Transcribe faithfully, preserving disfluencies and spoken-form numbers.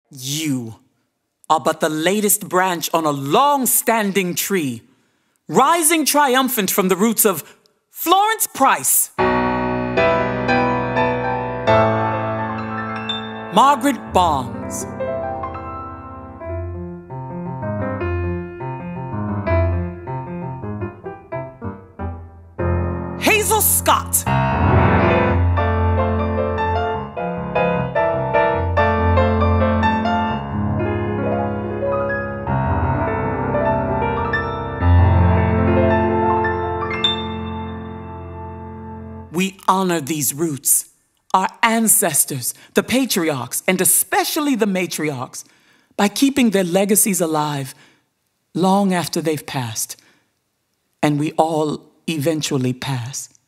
You are but the latest branch on a long-standing tree, rising triumphant from the roots of Florence Price, Margaret Barnes, Hazel Scott, we honor these roots, our ancestors, the patriarchs, and especially the matriarchs, by keeping their legacies alive long after they've passed, and we all eventually pass.